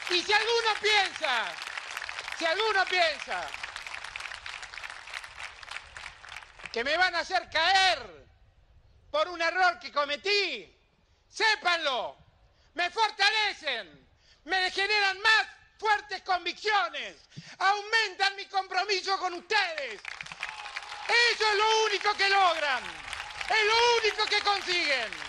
Y si alguno piensa que me van a hacer caer por un error que cometí, sépanlo, me fortalecen, me generan más fuertes convicciones, aumentan mi compromiso con ustedes. Eso es lo único que logran, es lo único que consiguen.